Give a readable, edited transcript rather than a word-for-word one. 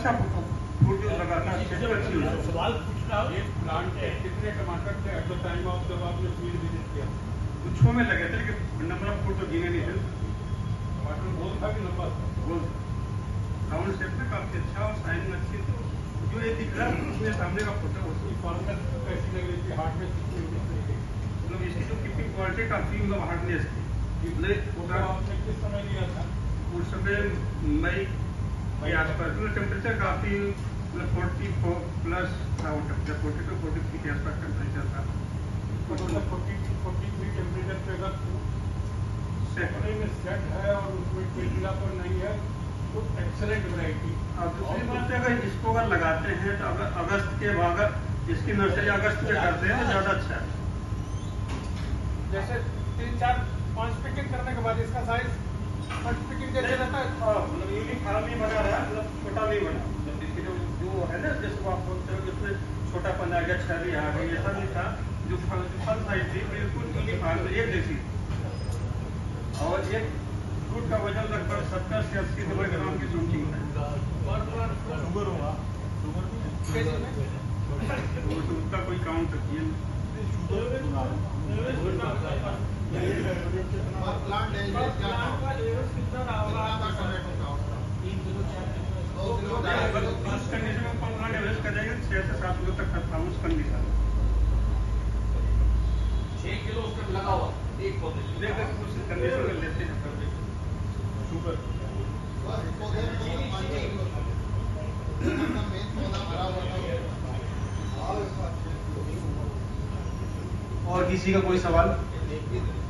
सवाल पूछना ये प्लांट के कितने टमाटर थे एट द टाइम ऑफ जब आपने फील्ड विजिट किया? कुछ में लगे थे लेकिन नंबर ऑफ फूट तो गिने नहीं थे। टमाटर गोल था कि लंबा था? गोल राउंड शेप में काफी अच्छा और साइज अच्छी। तो जो ये दिख रहा है उसमें सामने का फोटो उसकी फॉर्मेट कैसी लग रही थी? हार्डनेस कितनी तरीके मतलब इसकी जो कीपिंग क्वालिटी काफी मतलब हार्डनेस थी। आपने किस समय लिया था? उस समय मई के आसपास टेम्परेचर काफी मतलब 44 प्लस था। वो टेम्परेचर 42 43 के आसपास टेम्परेचर था। 43 टेम्परेचर पे अगर सेकंड में सेट है और उसमें कीड़ापन नहीं है तो एक्सेलेंट वैरायटी। अब दूसरी बात है अगर इसको अगर लगाते हैं तो अगर अगस्त के बाद इसकी नर्सरी अगस्त में करते हैं तो ज्यादा अच्छा है। जैसे 3 4 5 पिकिंग करने के बाद इसका साइज फर्स्ट पिकिंग जैसे रहता है। मतलब यूनिफॉर्म नहीं बना रहा, मतलब छोटा नहीं बना। मतलब इसके जो है ना जैसे आप बोलते हो जिसमें छोटापन आ गया, छरी आ गई, ऐसा नहीं था। जो फल साइज थी बिल्कुल यूनिफॉर्म एक जैसी। और एक फ्रूट का वजन लगभग 70 से 80 ग्राम की समथिंग है। उसका कोई काउंट किए कंडीशन में प्लांट एवरेज कर जाएगा 6 से 7 किलो तक करता हूँ उस कंडीशन में। 6 किलो उसका लगा हुआ एक पौधे लेकर उस कंडीशन में लेते हैं शुगर और किसी का कोई सवाल?